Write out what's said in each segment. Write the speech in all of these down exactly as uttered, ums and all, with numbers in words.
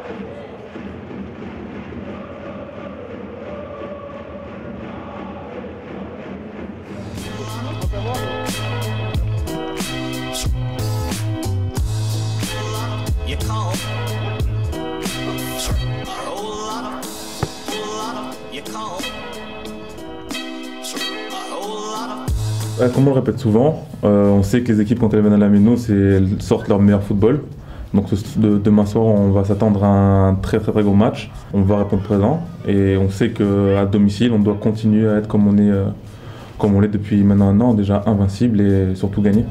Comme on le répète souvent, euh, on sait que les équipes quand elles viennent à la Méno, elles sortent leur meilleur football. Donc ce, de, demain soir, on va s'attendre à un très très très gros match. On va répondre présent et on sait qu'à domicile, on doit continuer à être comme on est, euh, comme on l'est depuis maintenant un an, déjà invincible et surtout gagner.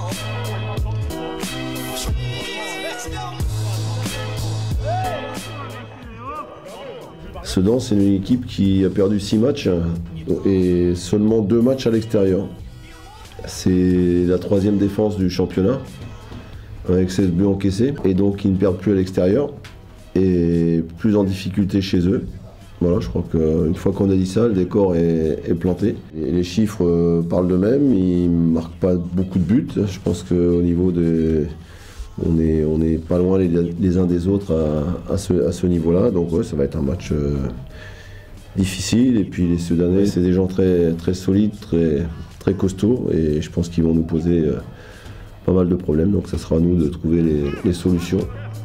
Sedan, c'est une équipe qui a perdu six matchs et seulement deux matchs à l'extérieur. C'est la troisième défense du championnat, avec seize buts encaissés, et donc ils ne perdent plus à l'extérieur et plus en difficulté chez eux. Voilà, je crois qu'une fois qu'on a dit ça, le décor est, est planté. Et les chiffres parlent d'eux-mêmes, ils ne marquent pas beaucoup de buts. Je pense qu'au niveau des... On est, on est pas loin les, les uns des autres à, à ce, à ce niveau-là, donc ouais, ça va être un match euh, difficile. Et puis les Soudanais, c'est des gens très, très solides, très, très costauds, et je pense qu'ils vont nous poser euh, pas mal de problèmes. Donc ça sera à nous de trouver les, les solutions.